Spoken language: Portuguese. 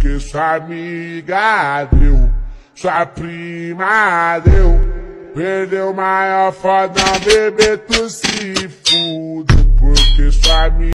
porque sua amiga deu, sua prima deu. Perdeu o maior fodão, bebê, tu se fude, porque sua amiga